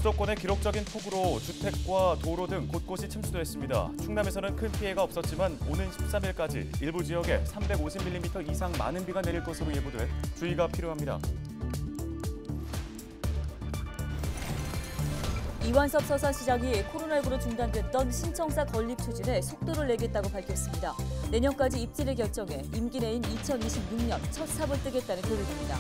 수도권의 기록적인 폭우로 주택과 도로 등 곳곳이 침수됐습니다. 충남에서는 큰 피해가 없었지만 오는 13일까지 일부 지역에 350mm 이상 많은 비가 내릴 것으로 예보돼 주의가 필요합니다. 이완섭 서산시장이 코로나19로 중단됐던 신청사 건립 추진에 속도를 내겠다고 밝혔습니다. 내년까지 입지를 결정해 임기 내인 2026년 첫 삽을 뜨겠다는 계획입니다.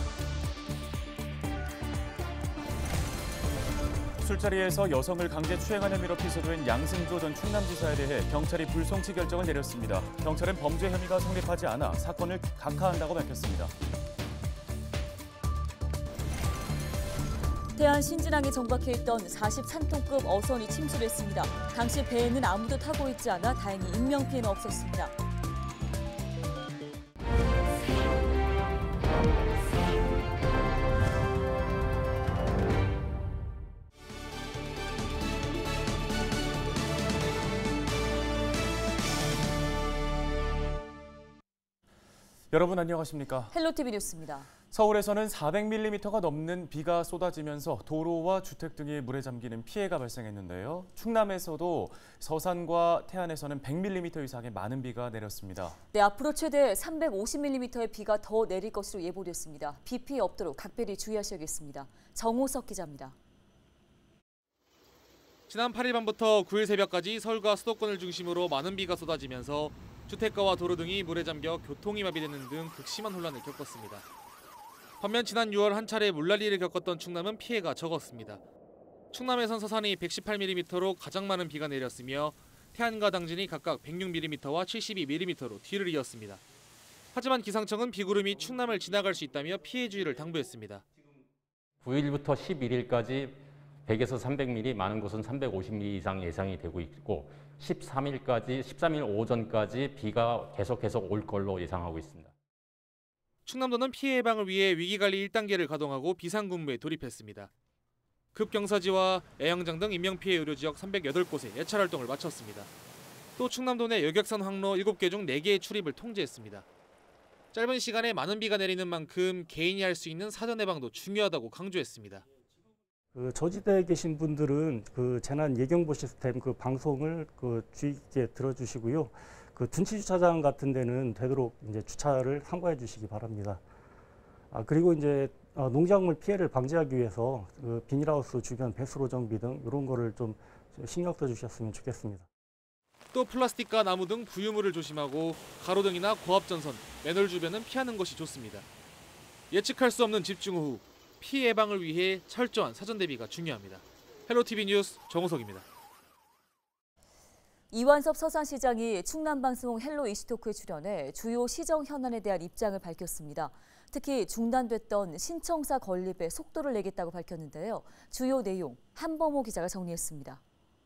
술자리에서 여성을 강제 추행한 혐의로 기소된 양승조 전 충남지사에 대해 경찰이 불송치 결정을 내렸습니다. 경찰은 범죄 혐의가 성립하지 않아 사건을 각하한다고 밝혔습니다. 태안 신진항에 정박해 있던 43톤급 어선이 침수했습니다. 당시 배에는 아무도 타고 있지 않아 다행히 인명피해는 없었습니다. 여러분 안녕하십니까? 헬로티비 뉴스입니다. 서울에서는 400mm가 넘는 비가 쏟아지면서 도로와 주택 등이 물에 잠기는 피해가 발생했는데요. 충남에서도 서산과 태안에서는 100mm 이상의 많은 비가 내렸습니다. 네, 앞으로 최대 350mm의 비가 더 내릴 것으로 예보됐습니다. 비 피해 없도록 각별히 주의하셔야겠습니다. 정호석 기자입니다. 지난 8일 밤부터 9일 새벽까지 서울과 수도권을 중심으로 많은 비가 쏟아지면서 주택가와 도로 등이 물에 잠겨 교통이 마비되는 등 극심한 혼란을 겪었습니다. 반면 지난 6월 한 차례 물난리를 겪었던 충남은 피해가 적었습니다. 충남에선 서산이 118mm로 가장 많은 비가 내렸으며 태안과 당진이 각각 106mm와 72mm로 뒤를 이었습니다. 하지만 기상청은 비구름이 충남을 지나갈 수 있다며 피해 주의를 당부했습니다. 9일부터 11일까지 100에서 300mm, 많은 곳은 350mm 이상 예상이 되고 있고 13일 오전까지 비가 계속해서 올 걸로 예상하고 있습니다. 충남도는 피해 예방을 위해 위기관리 1단계를 가동하고 비상근무에 돌입했습니다. 급경사지와 애양장 등 인명피해 의료지역 308곳에 예찰 활동을 마쳤습니다. 또 충남도 내 여객선 항로 7개 중 4개의 출입을 통제했습니다. 짧은 시간에 많은 비가 내리는 만큼 개인이 할 수 있는 사전 예방도 중요하다고 강조했습니다. 저지대에 계신 분들은 재난 예경보 시스템 방송을 주의 깊게 들어주시고요. 둔치 주차장 같은 데는 되도록 이제 주차를 삼가해 주시기 바랍니다. 그리고 이제 농작물 피해를 방지하기 위해서 비닐하우스 주변 배수로 정비 등 이런 거를 좀 신경 써 주셨으면 좋겠습니다. 또 플라스틱과 나무 등 부유물을 조심하고 가로등이나 고압전선, 맨홀 주변은 피하는 것이 좋습니다. 예측할 수 없는 집중호우, 피해 예방을 위해 철저한 사전 대비가 중요합니다. 헬로티비 뉴스 정호석입니다. 이완섭 서산시장이 충남방송 헬로 이슈토크에 출연해 주요 시정 현안에 대한 입장을 밝혔습니다. 특히 중단됐던 신청사 건립에 속도를 내겠다고 밝혔는데요. 주요 내용 한범호 기자가 정리했습니다.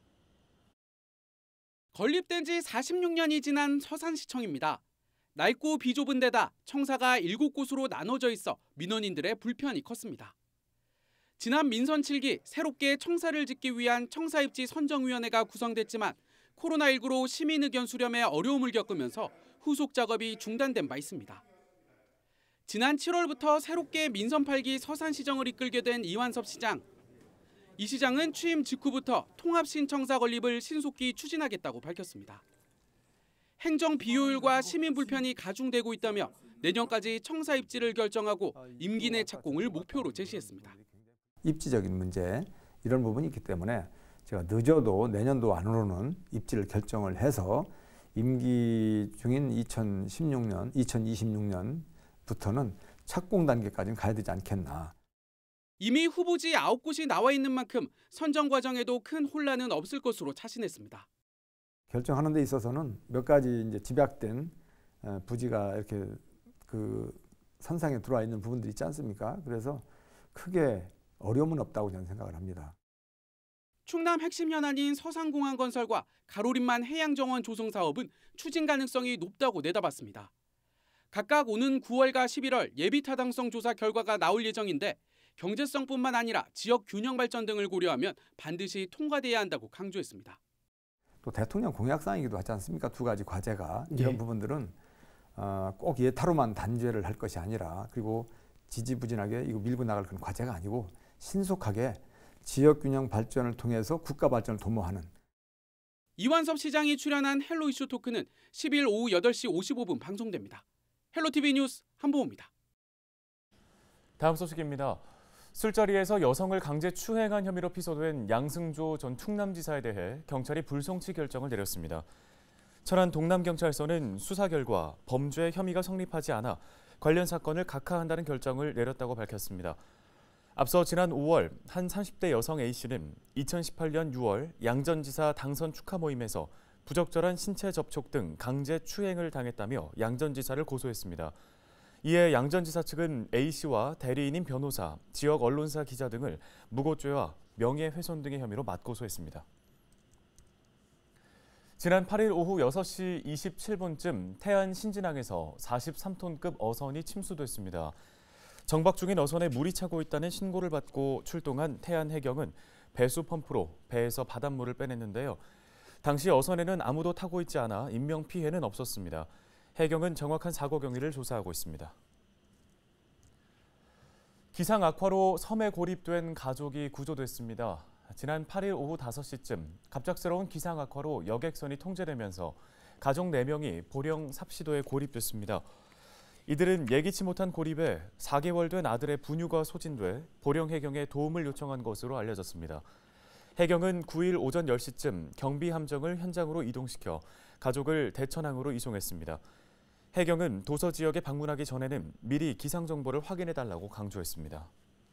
건립된 지 46년이 지난 서산시청입니다. 낡고 비좁은 데다 청사가 7곳으로 나눠져 있어 민원인들의 불편이 컸습니다. 지난 민선 7기 새롭게 청사를 짓기 위한 청사입지 선정위원회가 구성됐지만 코로나19로 시민 의견 수렴에 어려움을 겪으면서 후속 작업이 중단된 바 있습니다. 지난 7월부터 새롭게 민선 8기 서산시정을 이끌게 된 이완섭 시장. 이 시장은 취임 직후부터 통합신청사 건립을 신속히 추진하겠다고 밝혔습니다. 행정 비효율과 시민 불편이 가중되고 있다며 내년까지 청사 입지를 결정하고 임기 내 착공을 목표로 제시했습니다. 입지적인 문제 이런 부분이 있기 때문에 제가 늦어도 내년도 안으로는 입지를 결정을 해서 임기 중인 2026년부터는 착공 단계까지는 가야 되지 않겠나. 이미 후보지 9곳이 나와 있는 만큼 선정 과정에도 큰 혼란은 없을 것으로 자신했습니다. 결정하는 데 있어서는 몇 가지 이제 집약된 부지가 이렇게 선상에 들어와 있는 부분들이 있지 않습니까? 그래서 크게 어려움은 없다고 저는 생각을 합니다. 충남 핵심 현안인 서산공항 건설과 가로림만 해양정원 조성 사업은 추진 가능성이 높다고 내다봤습니다. 각각 오는 9월과 11월 예비 타당성 조사 결과가 나올 예정인데 경제성뿐만 아니라 지역 균형 발전 등을 고려하면 반드시 통과돼야 한다고 강조했습니다. 또 대통령 공약사항이기도 하지 않습니까? 두 가지 과제가. 이런 부분들은 꼭 예타로만 단죄를 할 것이 아니라 그리고 지지부진하게 이거 밀고 나갈 그런 과제가 아니고 신속하게 지역균형 발전을 통해서 국가 발전을 도모하는. 이완섭 시장이 출연한 헬로 이슈 토크는 10일 오후 8시 55분 방송됩니다. 헬로TV 뉴스 한보호입니다. 다음 소식입니다. 술자리에서 여성을 강제 추행한 혐의로 피소된 양승조 전 충남지사에 대해 경찰이 불송치 결정을 내렸습니다. 천안 동남경찰서는 수사 결과 범죄 혐의가 성립하지 않아 관련 사건을 각하한다는 결정을 내렸다고 밝혔습니다. 앞서 지난 5월 한 30대 여성 A씨는 2018년 6월 양 전 지사 당선 축하 모임에서 부적절한 신체 접촉 등 강제 추행을 당했다며 양 전 지사를 고소했습니다. 이에 양 전 지사 측은 A씨와 대리인인 변호사, 지역 언론사 기자 등을 무고죄와 명예훼손 등의 혐의로 맞고소했습니다. 지난 8일 오후 6시 27분쯤 태안 신진항에서 43톤급 어선이 침수됐습니다. 정박 중인 어선에 물이 차고 있다는 신고를 받고 출동한 태안 해경은 배수 펌프로 배에서 바닷물을 빼냈는데요. 당시 어선에는 아무도 타고 있지 않아 인명 피해는 없었습니다. 해경은 정확한 사고 경위를 조사하고 있습니다. 기상 악화로 섬에 고립된 가족이 구조됐습니다. 지난 8일 오후 5시쯤 갑작스러운 기상 악화로 여객선이 통제되면서 가족 4명이 보령 삽시도에 고립됐습니다. 이들은 예기치 못한 고립에 4개월 된 아들의 분유가 소진돼 보령 해경에 도움을 요청한 것으로 알려졌습니다. 해경은 9일 오전 10시쯤 경비 함정을 현장으로 이동시켜 가족을 대천항으로 이송했습니다. 해경은 도서 지역에 방문하기 전에는 미리 기상 정보를 확인해달라고 강조했습니다.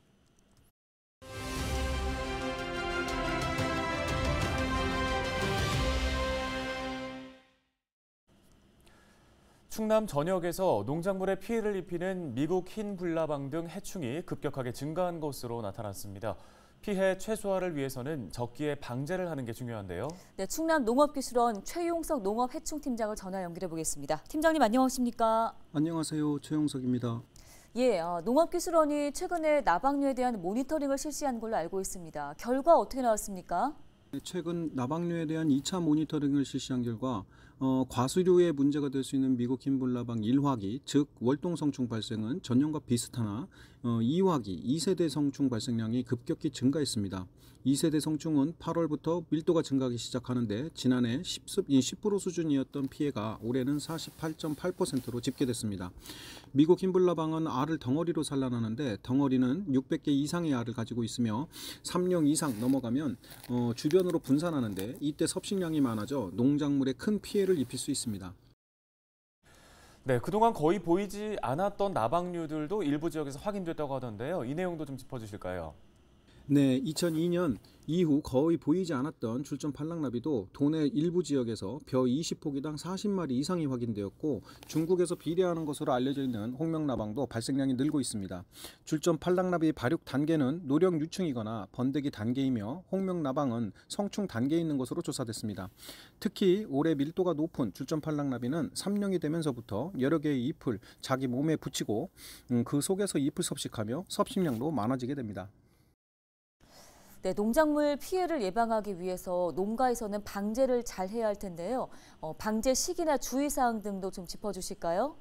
충남 전역에서 농작물에 피해를 입히는 미국 흰 불나방 등 해충이 급격하게 증가한 것으로 나타났습니다. 피해 최소화를 위해서는 적기에 방제를 하는 게 중요한데요. 네, 충남 농업기술원 최용석 농업해충팀장을 전화 연결해 보겠습니다. 팀장님 안녕하십니까? 안녕하세요. 최용석입니다. 예, 농업기술원이 최근에 나방류에 대한 모니터링을 실시한 걸로 알고 있습니다. 결과 어떻게 나왔습니까? 최근 나방류에 대한 2차 모니터링을 실시한 결과 과수류에 문제가 될 수 있는 미국 흰불나방 1화기, 즉 월동성충 발생은 전년과 비슷하나 2화기, 2세대 성충 발생량이 급격히 증가했습니다. 2세대 성충은 8월부터 밀도가 증가하기 시작하는데 지난해 10% 수준이었던 피해가 올해는 48.8%로 집계됐습니다. 미국 흰불나방은 알을 덩어리로 산란하는데 덩어리는 600개 이상의 알을 가지고 있으며 3령 이상 넘어가면 주변으로 분산하는데 이때 섭식량이 많아져 농작물에 큰 피해를 입힐 수 있습니다. 네, 그동안 거의 보이지 않았던 나방류들도 일부 지역에서 확인됐다고 하던데요. 이 내용도 좀 짚어주실까요? 네, 2002년 이후 거의 보이지 않았던 줄점 팔랑나비도 도내 일부 지역에서 벼 20포기당 40마리 이상이 확인되었고 중국에서 비례하는 것으로 알려져 있는 홍명나방도 발생량이 늘고 있습니다. 줄점 팔랑나비 발육 단계는 노령 유충이거나 번데기 단계이며 홍명나방은 성충 단계에 있는 것으로 조사됐습니다. 특히 올해 밀도가 높은 줄점 팔랑나비는 3령이 되면서부터 여러 개의 잎을 자기 몸에 붙이고 그 속에서 잎을 섭식하며 섭식량도 많아지게 됩니다. 네, 농작물 피해를 예방하기 위해서 농가에서는 방제를 잘 해야 할 텐데요. 방제 시기나 주의사항 등도 좀 짚어주실까요?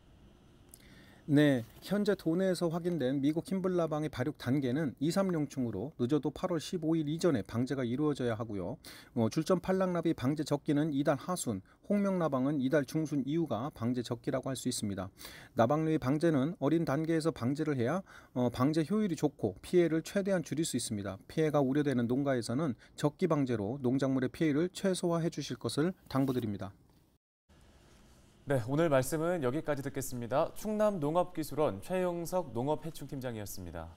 네, 현재 도내에서 확인된 미국 흰불나방의 발육 단계는 2, 3령충으로 늦어도 8월 15일 이전에 방제가 이루어져야 하고요. 줄점 팔랑나비 방제 적기는 이달 하순, 홍명나방은 이달 중순 이후가 방제 적기라고 할 수 있습니다. 나방류의 방제는 어린 단계에서 방제를 해야 방제 효율이 좋고 피해를 최대한 줄일 수 있습니다. 피해가 우려되는 농가에서는 적기 방제로 농작물의 피해를 최소화해 주실 것을 당부드립니다. 네, 오늘 말씀은 여기까지 듣겠습니다. 충남 농업기술원 최용석 농업해충팀장이었습니다.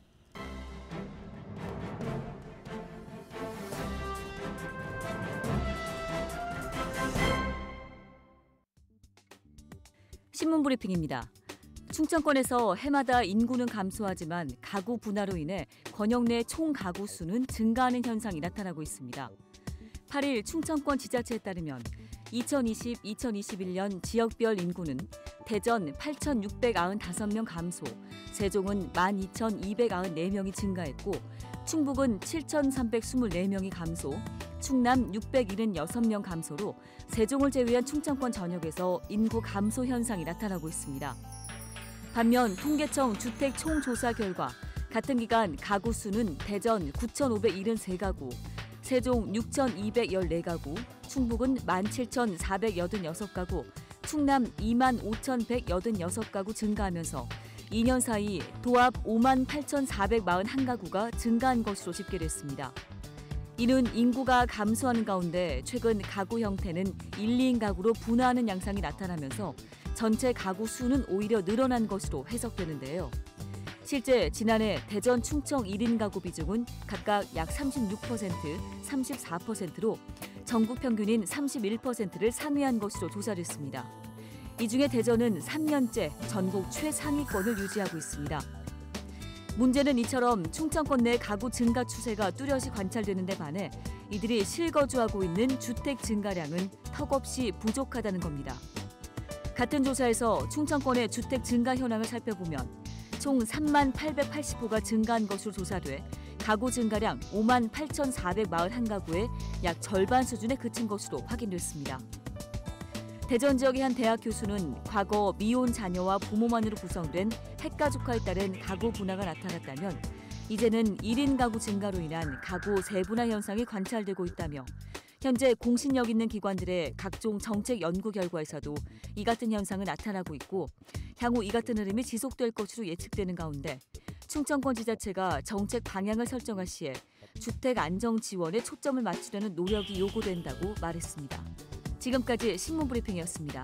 신문 브리핑입니다. 충청권에서 해마다 인구는 감소하지만 가구 분화로 인해 권역 내 총 가구 수는 증가하는 현상이 나타나고 있습니다. 8일 충청권 지자체에 따르면 2020-2021년 지역별 인구는 대전 8,695명 감소, 세종은 12,294명이 증가했고 충북은 7,324명이 감소, 충남 676명 감소로 세종을 제외한 충청권 전역에서 인구 감소 현상이 나타나고 있습니다. 반면 통계청 주택 총조사 결과 같은 기간 가구 수는 대전 9,573가구, 세종 6,214가구, 충북은 17,486가구, 충남 25,186가구 증가하면서 2년 사이 도합 58,441가구가 증가한 것으로 집계됐습니다. 이는 인구가 감소하는 가운데 최근 가구 형태는 1, 2인 가구로 분화하는 양상이 나타나면서 전체 가구 수는 오히려 늘어난 것으로 해석되는데요. 실제 지난해 대전, 충청 1인 가구 비중은 각각 약 36%, 34%로 전국 평균인 31%를 상회한 것으로 조사됐습니다. 이 중에 대전은 3년째 전국 최상위권을 유지하고 있습니다. 문제는 이처럼 충청권 내 가구 증가 추세가 뚜렷이 관찰되는 데 반해 이들이 실거주하고 있는 주택 증가량은 턱없이 부족하다는 겁니다. 같은 조사에서 충청권의 주택 증가 현황을 살펴보면 총 3만 880호가 증가한 것으로 조사돼 가구 증가량 5만 8,441가구의 약 절반 수준에 그친 것으로 확인됐습니다. 대전 지역의 한 대학 교수는 과거 미혼 자녀와 부모만으로 구성된 핵가족화에 따른 가구 분화가 나타났다면 이제는 1인 가구 증가로 인한 가구 재분화 현상이 관찰되고 있다며 현재 공신력 있는 기관들의 각종 정책 연구 결과에서도 이 같은 현상은 나타나고 있고 향후 이 같은 흐름이 지속될 것으로 예측되는 가운데 충청권 지자체가 정책 방향을 설정할 시에 주택 안정 지원에 초점을 맞추려는 노력이 요구된다고 말했습니다. 지금까지 신문브리핑이었습니다.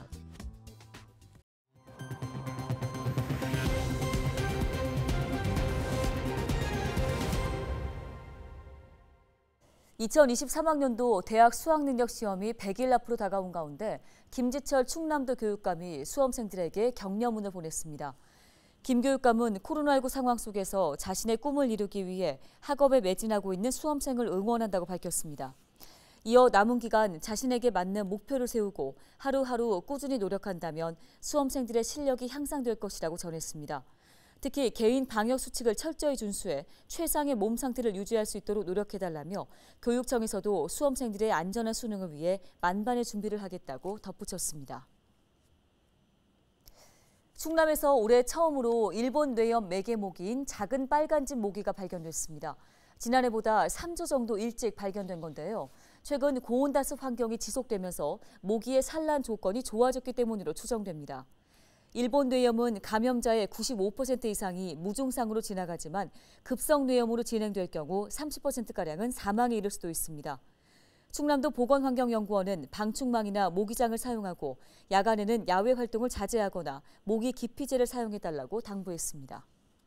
(2023학년도) 대학 수학능력 시험이 100일 앞으로 다가온 가운데 김지철 충남도 교육감이 수험생들에게 격려문을 보냈습니다. 김 교육감은 코로나19 상황 속에서 자신의 꿈을 이루기 위해 학업에 매진하고 있는 수험생을 응원한다고 밝혔습니다. 이어 남은 기간 자신에게 맞는 목표를 세우고 하루하루 꾸준히 노력한다면 수험생들의 실력이 향상될 것이라고 전했습니다. 특히 개인 방역 수칙을 철저히 준수해 최상의 몸 상태를 유지할 수 있도록 노력해달라며 교육청에서도 수험생들의 안전한 수능을 위해 만반의 준비를 하겠다고 덧붙였습니다. 충남에서 올해 처음으로 일본 뇌염 매개 모기인 작은 빨간집 모기가 발견됐습니다. 지난해보다 3주 정도 일찍 발견된 건데요. 최근 고온다습 환경이 지속되면서 모기의 산란 조건이 좋아졌기 때문으로 추정됩니다. 일본 뇌염은 감염자의 95% 이상이 무증상으로 지나가지만 급성 뇌염으로 진행될 경우 30%가량은 사망에 이를 수도 있습니다. 충남도 보건환경연구원은 방충망이나 모기장을 사용하고 야간에는 야외 활동을 자제하거나 모기 기피제를 사용해달라고 당부했습니다.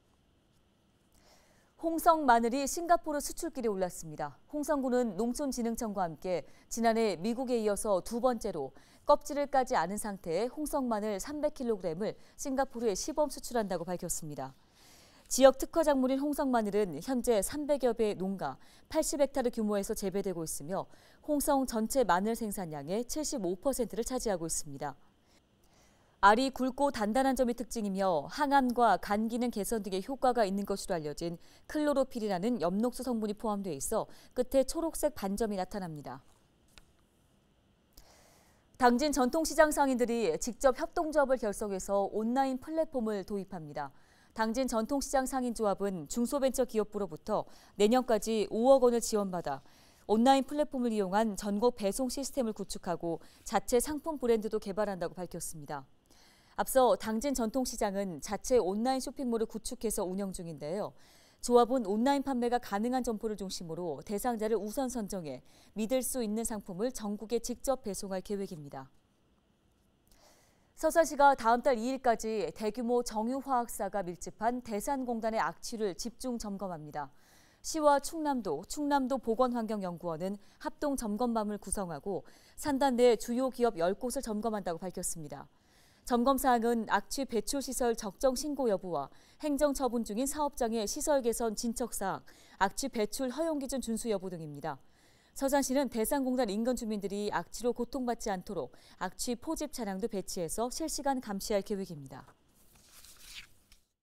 홍성 마늘이 싱가포르 수출길에 올랐습니다. 홍성군은 농촌진흥청과 함께 지난해 미국에 이어서 두 번째로 껍질을 까지 않은 상태의 홍성 마늘 300kg을 싱가포르에 시범 수출한다고 밝혔습니다. 지역 특화 작물인 홍성 마늘은 현재 300여 개의 농가 80헥타르 규모에서 재배되고 있으며 홍성 전체 마늘 생산량의 75%를 차지하고 있습니다. 알이 굵고 단단한 점이 특징이며 항암과 간 기능 개선 등의 효과가 있는 것으로 알려진 클로로필이라는 엽록소 성분이 포함되어 있어 끝에 초록색 반점이 나타납니다. 당진 전통시장 상인들이 직접 협동조합을 결성해서 온라인 플랫폼을 도입합니다. 당진 전통시장 상인조합은 중소벤처기업부로부터 내년까지 5억 원을 지원받아 온라인 플랫폼을 이용한 전국 배송 시스템을 구축하고 자체 상품 브랜드도 개발한다고 밝혔습니다. 앞서 당진 전통시장은 자체 온라인 쇼핑몰을 구축해서 운영 중인데요. 조합은 온라인 판매가 가능한 점포를 중심으로 대상자를 우선 선정해 믿을 수 있는 상품을 전국에 직접 배송할 계획입니다. 서산시가 다음 달 2일까지 대규모 정유화학사가 밀집한 대산공단의 악취를 집중 점검합니다. 시와 충남도 보건환경연구원은 합동점검반을 구성하고 산단 내 주요 기업 10곳을 점검한다고 밝혔습니다. 점검 사항은 악취 배출 시설 적정 신고 여부와 행정 처분 중인 사업장의 시설 개선 진척 사항, 악취 배출 허용 기준 준수 여부 등입니다. 서산시는 대산공단 인근 주민들이 악취로 고통받지 않도록 악취 포집 차량도 배치해서 실시간 감시할 계획입니다.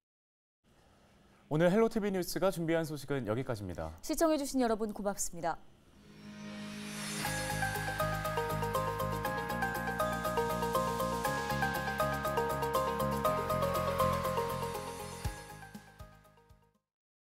오늘 헬로티비 뉴스가 준비한 소식은 여기까지입니다. 시청해주신 여러분 고맙습니다.